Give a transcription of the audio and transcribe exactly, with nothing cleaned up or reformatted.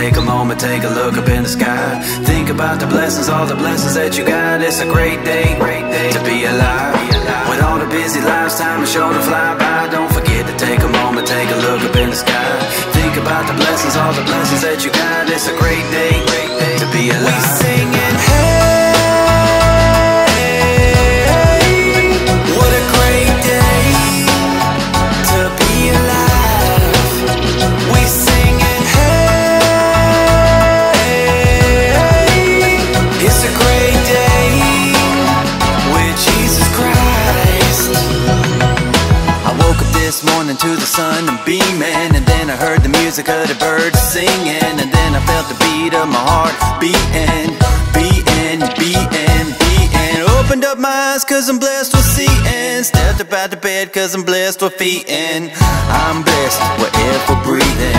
take a moment, take a look up in the sky. Think about the blessings, all the blessings that you got. It's a great day, great day to be alive. With all the busy lives, time is sure to fly by. Don't forget to take a moment, take a look up in the sky. Think about the blessings, all the blessings that you got. It's a great day, great day to be alive. We singing, hey, what a great day to be alive. We singing, hey, it's a great day with Jesus Christ. I woke up this morning to the sun and beaming, and then I heard the music of the birds singing, and then I felt the beat of my heart beating, beating, beating, beating. Opened up my eyes cause I'm blessed with seeing, stepped up out the bed cause I'm blessed with feeling. I'm blessed with air for breathing.